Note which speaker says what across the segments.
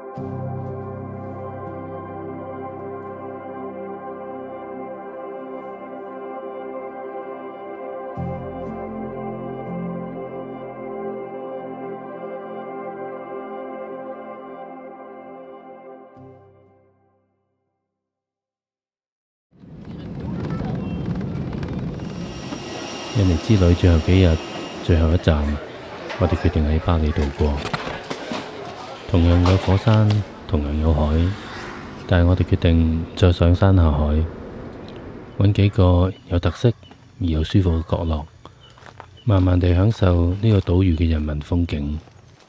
Speaker 1: 印尼之旅最後幾日，最後一站，我哋決定喺巴厘度過。同樣有火山，同樣有海，但係我哋決定唔再上山下海，揾幾個有特色而又舒服嘅角落，慢慢地享受呢個島嶼嘅人文風景。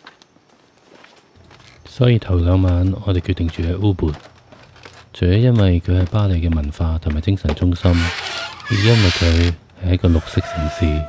Speaker 1: 所以頭2晚我哋決定住喺Ubud，除咗因為佢係巴厘嘅文化同埋精神中心，亦因為佢係一個綠色城市。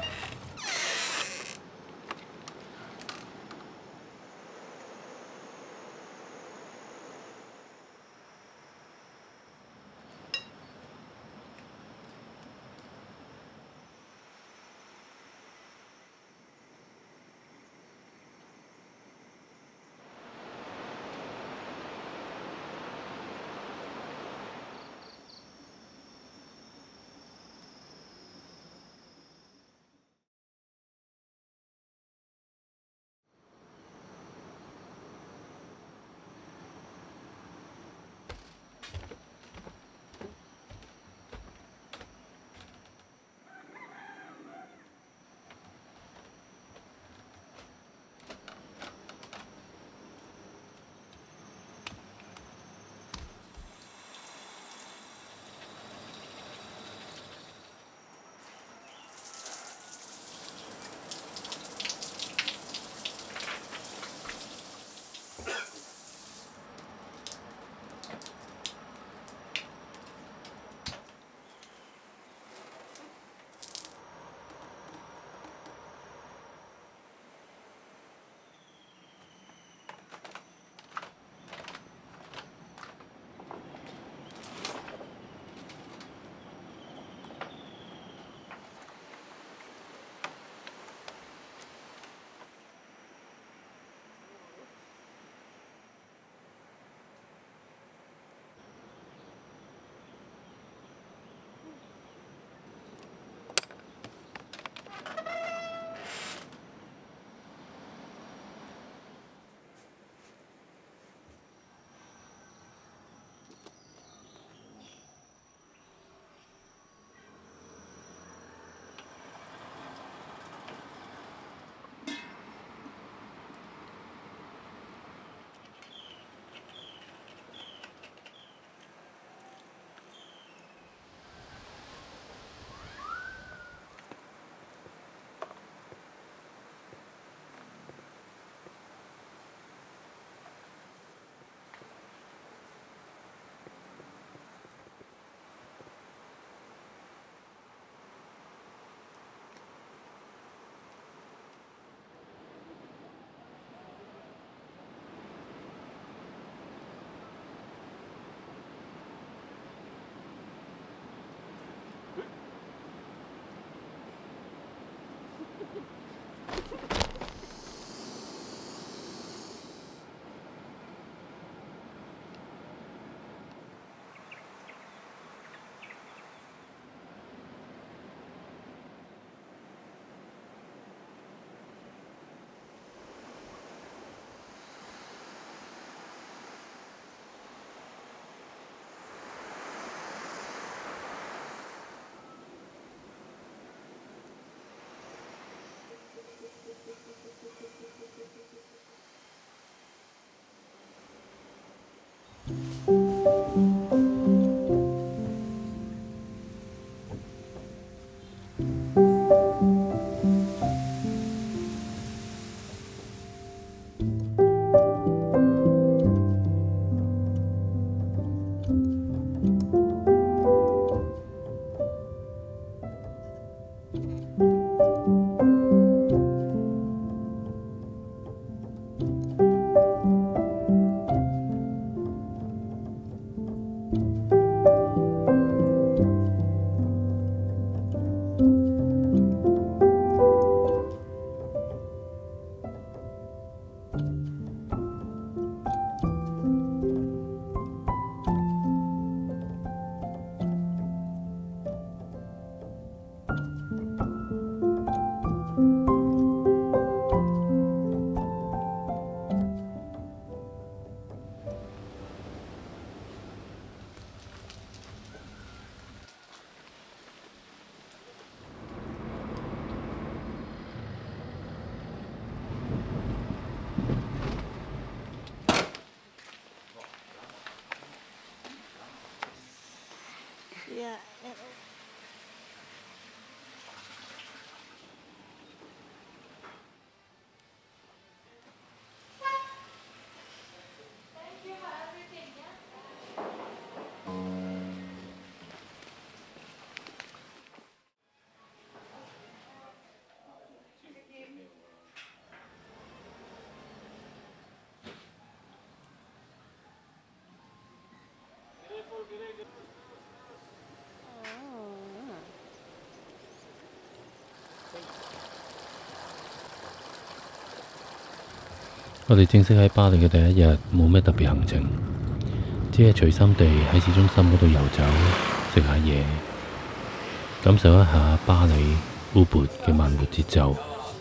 Speaker 1: 我哋正式喺巴黎嘅第一日，冇咩特別行程，只係隨心地喺市中心嗰度遊走，食下嘢，感受一下巴黎烏勃嘅慢活節奏。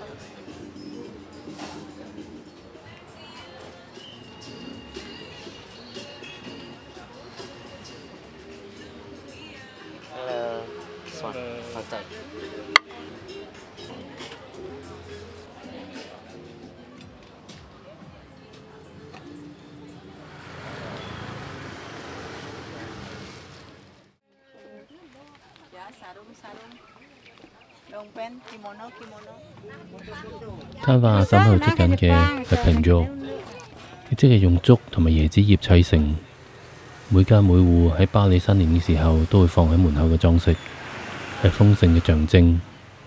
Speaker 1: 攤販阿嬸喺度織緊嘅係平竹，即係用竹同埋椰子葉砌成。每家每戶喺巴黎新年嘅時候都會放喺門口嘅裝飾，係豐盛嘅象徵。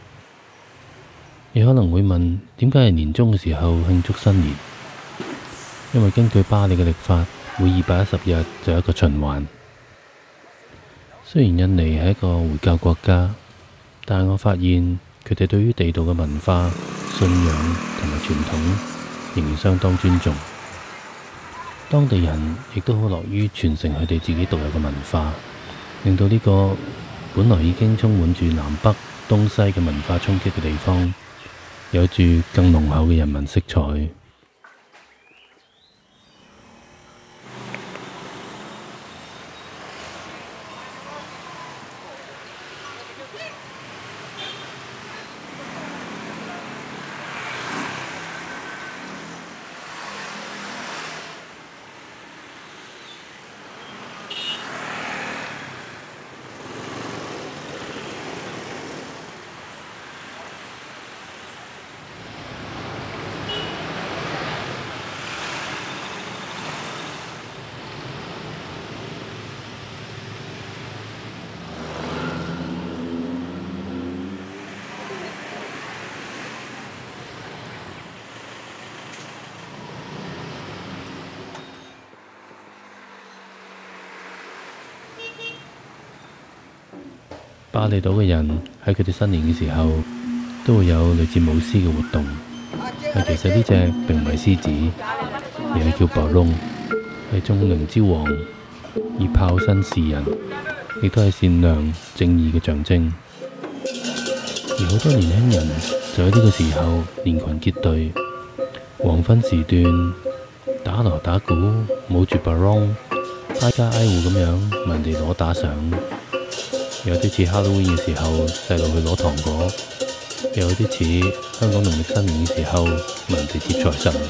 Speaker 1: 你可能會問，點解係年中嘅時候慶祝新年？因為根據巴黎嘅曆法，每210日就有一個循環。雖然印尼係一個回教國家，但係我發現佢哋對於地道嘅文化、信仰同埋傳統仍然相當尊重。當地人亦都好樂於傳承佢哋自己獨有嘅文化，令到呢個本來已經充滿住南北東西嘅文化衝擊嘅地方，有住更濃厚嘅人文色彩。巴厘島嘅人喺佢哋新年嘅時候都會有類似舞獅嘅活動，但其實呢隻並唔係獅子，而係叫 Barong， 係眾靈之王，以豹身示人，亦都係善良正義嘅象徵。而好多年輕人就喺呢個時候連群結隊，黃昏時段打鑼打鼓，舞住 Barong， 挨家挨戶咁樣問人哋攞打賞。有啲似 Halloween 嘅時候細路去攞糖果，又有啲似香港農曆新年嘅時候問人哋接財神。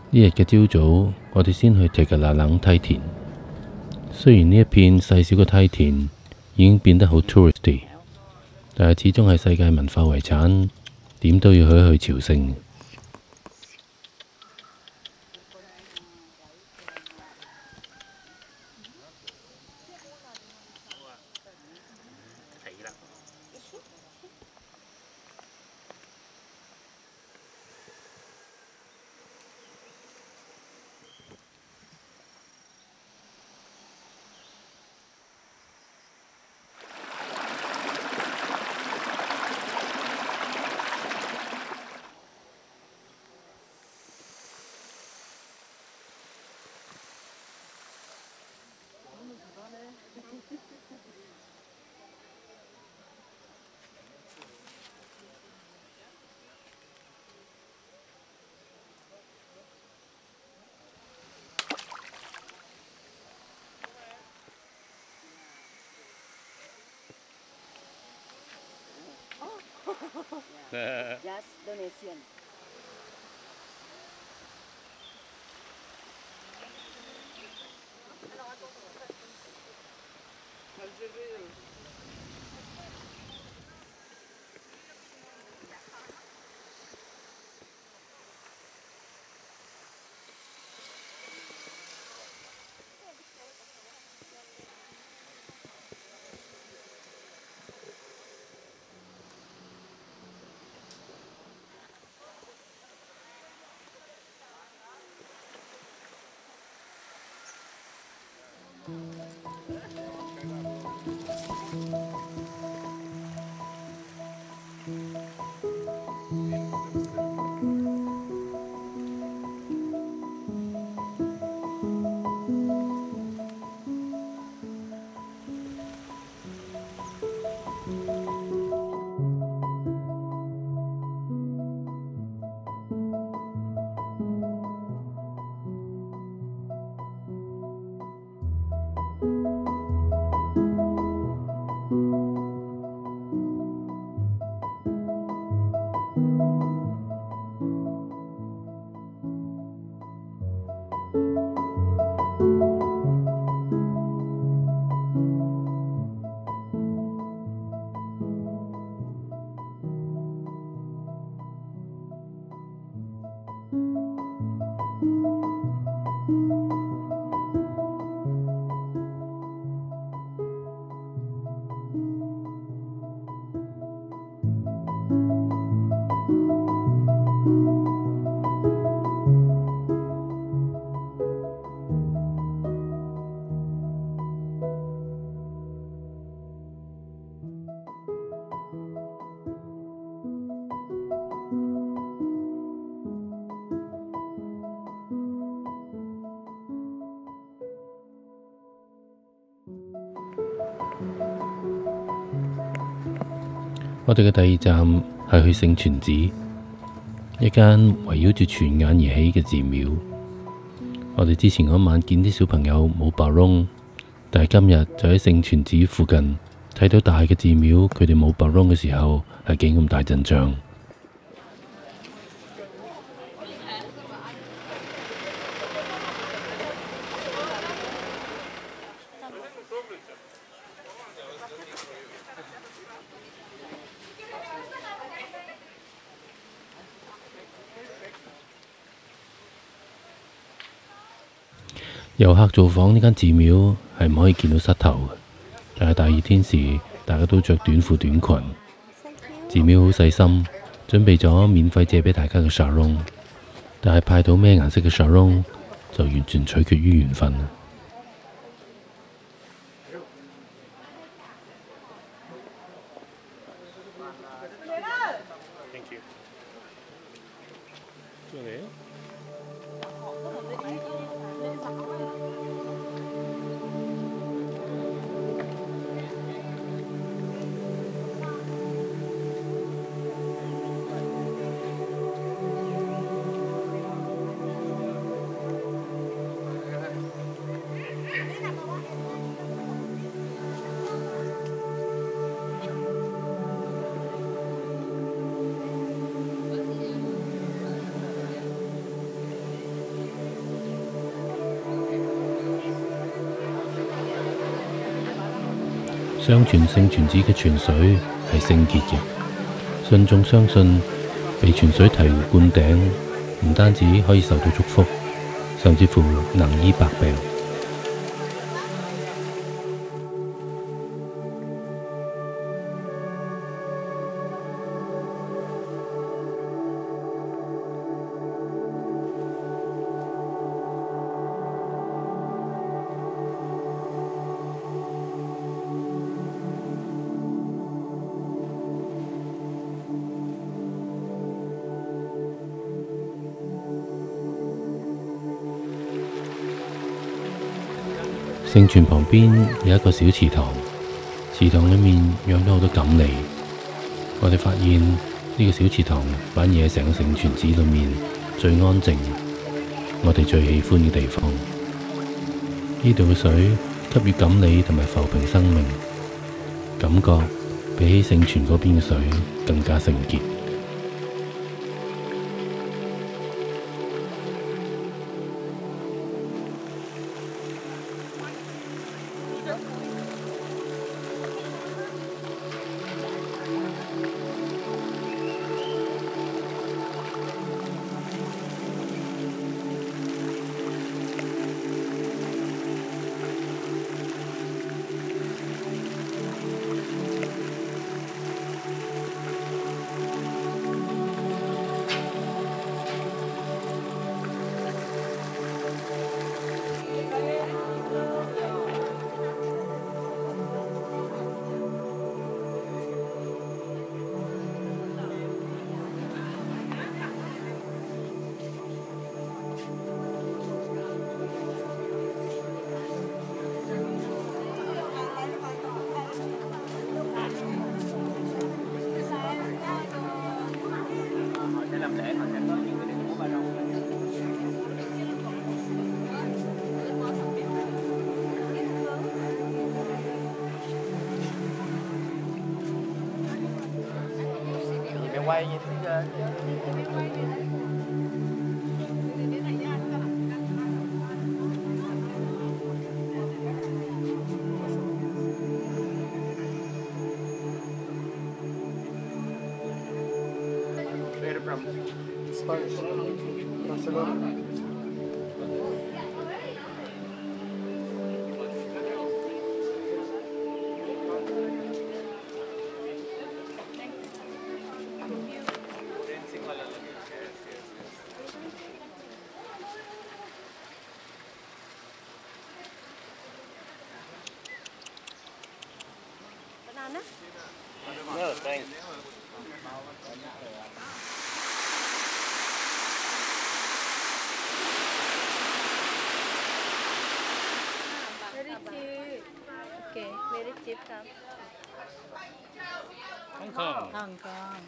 Speaker 1: 呢日嘅朝早，我哋先去踢嘅那冷梯田。雖然呢一片細小嘅梯田已經變得好 touristy， 但係始終係世界文化遺產，點都要去朝聖。
Speaker 2: Just donation.
Speaker 1: 我哋嘅第二站係去聖泉寺，一間圍繞住泉眼而起嘅寺廟。我哋之前嗰晚見啲小朋友冇白窿，但係今日就喺聖泉寺附近睇到大嘅寺廟，佢哋冇白窿嘅時候係幾咁大陣仗。遊客造訪呢間寺廟係唔可以見到膝頭嘅，但係大熱天時，大家都着短褲短裙。寺廟好細心，準備咗免費借俾大家嘅沙龍，但係派到咩顏色嘅沙龍就完全取決於緣分。 相傳聖泉寺嘅泉水係聖潔嘅，信眾相信被泉水醍醐灌頂，唔單止可以受到祝福，甚至乎能醫百病。聖泉旁邊有一個小祠堂，祠堂裏面養咗好多錦鯉。我哋發現呢個小祠堂反而係成個聖泉寺裏面最安靜，我哋最喜歡嘅地方。呢度嘅水給予錦鯉同埋浮萍生命，感覺比起聖泉嗰邊嘅水更加聖潔。
Speaker 3: quay như thế Barcelona.
Speaker 2: Banana?
Speaker 3: No, thanks.
Speaker 2: Very cheap. Okay, very cheap stuff.
Speaker 1: Hong Kong.
Speaker 2: Hong Kong.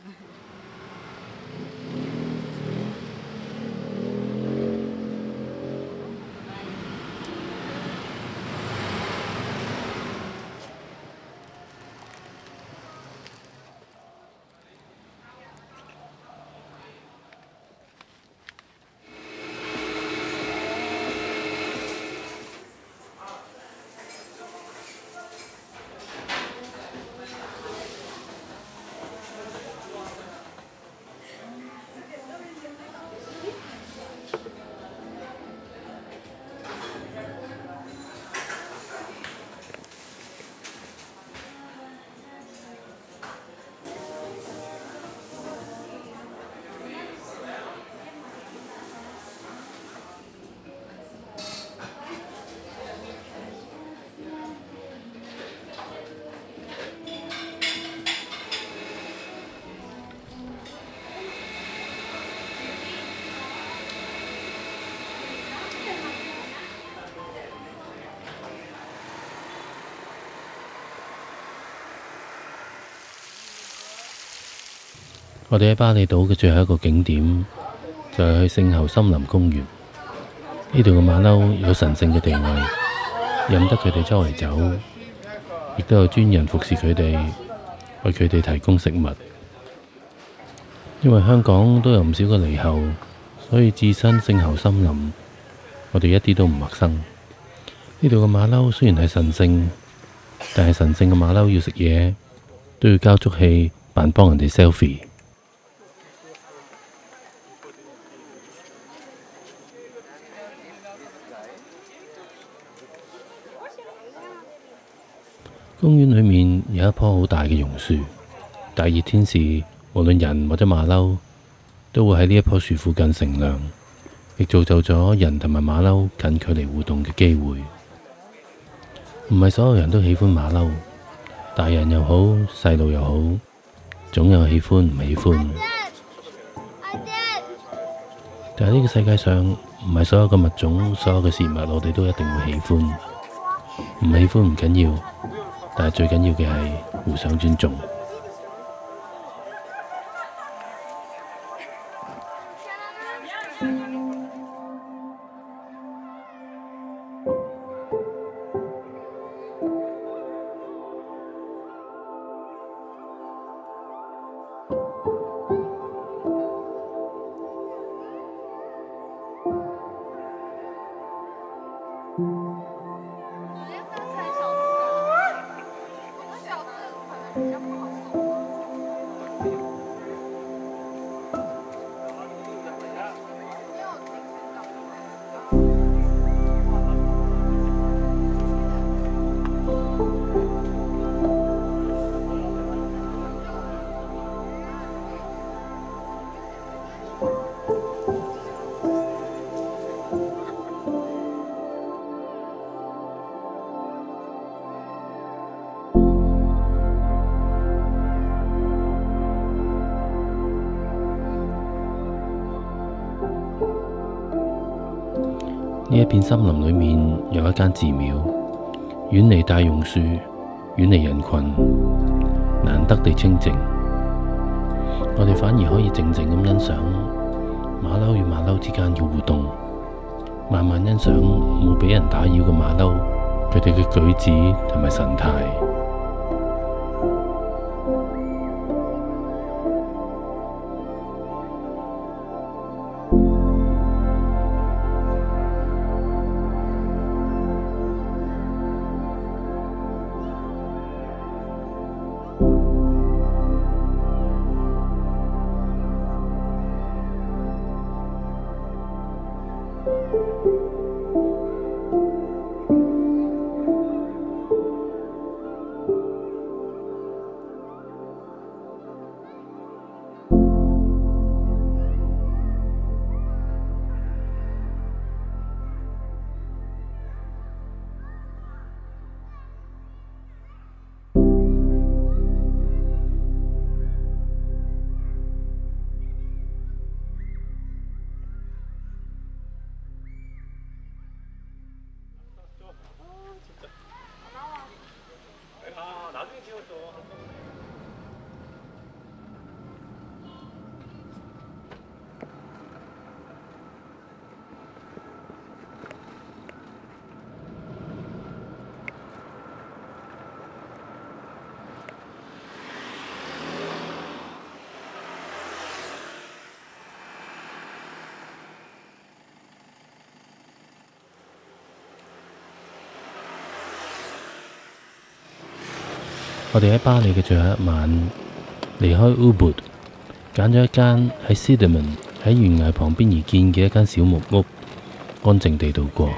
Speaker 1: 我哋喺巴厘島嘅最後一個景點就係去聖侯森林公園。呢度嘅馬騮有神聖嘅地位，任得佢哋周圍走，亦都有專人服侍佢哋，為佢哋提供食物。因為香港都有唔少嘅獼猴，所以置身聖侯森林，我哋一啲都唔陌生。呢度嘅馬騮雖然係神聖， 但係神聖嘅馬騮要食嘢，都要交足氣扮幫人哋 selfie。公園裏面有一棵好大嘅榕樹，大熱天時，無論人或者馬騮都會喺呢一棵樹附近乘涼，亦造就咗人同埋馬騮近距離互動嘅機會。唔係所有人都喜歡馬騮，大人又好，細路又好，總有喜歡唔喜歡。但係呢個世界上唔係所有嘅物種、所有嘅事物，我哋都一定會喜歡。唔喜歡唔緊要，但係最緊要嘅係互相尊重。呢一片森林裏面有一間寺廟，遠離大榕樹，遠離人群，難得地清靜。我哋反而可以靜靜咁欣賞馬騮與馬騮之間嘅互動，慢慢欣賞冇俾人打擾嘅馬騮，佢哋嘅舉止同埋神態。我哋喺巴黎嘅最後一晚，離開 Ubud， 揀咗一間喺 Cinnamon 喺懸崖旁邊而建嘅一間小木屋，安靜地度過。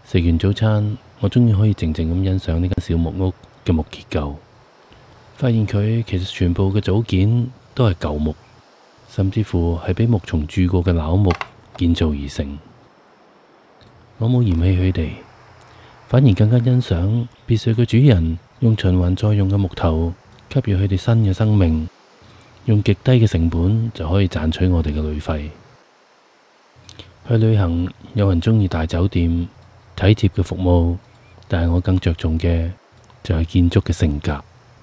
Speaker 1: 食完早餐，我終於可以靜靜咁欣賞呢間小木屋嘅木結構，發現佢其實全部嘅組件都係舊木，甚至乎係俾木蟲蛀過嘅老木建造而成。我冇嫌棄佢哋，反而更加欣賞別墅嘅主人用循環再用嘅木頭給予佢哋新嘅生命，用極低嘅成本就可以賺取我哋嘅旅費。去旅行，有人鍾意大酒店、體貼嘅服務，但係我更着重嘅就係建築嘅性格。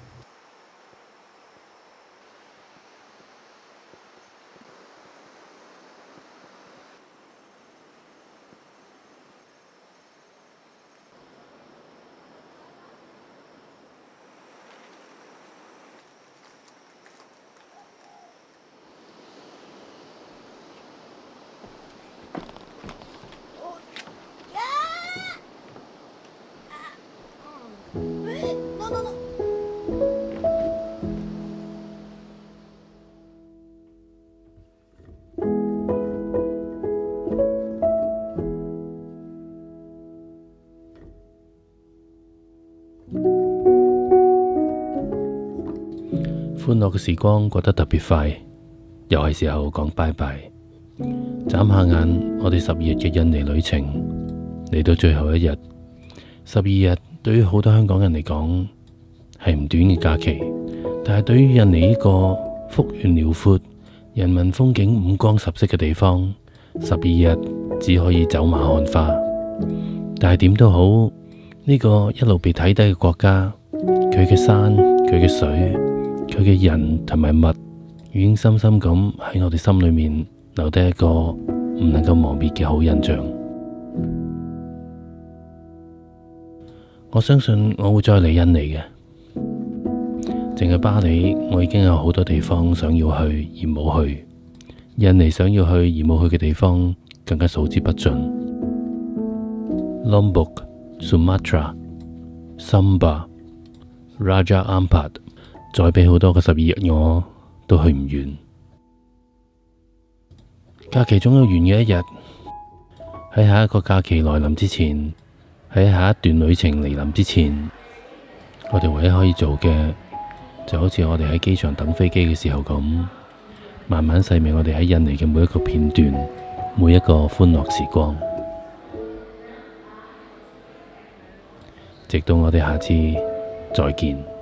Speaker 1: 歡樂嘅時光過得特別快，又係時候講拜拜。眨下眼，我哋12日嘅印尼旅程嚟到最後一日。12日對於好多香港人嚟講係唔短嘅假期，但係對於印尼呢個幅員遼闊、人民風景五光十色嘅地方，12日只可以走馬看花。但係點都好，呢個一路被睇低嘅國家，佢嘅山、佢嘅水、佢嘅人同埋物，已經深深咁喺我哋心裏面留低一個唔能夠磨滅嘅好印象。我相信我會再嚟印尼嘅，淨係巴里我已經有好多地方想要去而冇去，印尼想要去而冇去嘅地方更加數之不盡。Lombok、Sumatra、Sumba、Raja Ampat， 再俾好多個12日我都去唔完。假期總有完嘅一日，喺下一個假期來臨之前，喺下一段旅程嚟臨之前，我哋唯一可以做嘅，就好似我哋喺機場等飛機嘅時候咁，慢慢細味我哋喺印尼嘅每一個片段，每一個歡樂時光，直到我哋下次再見。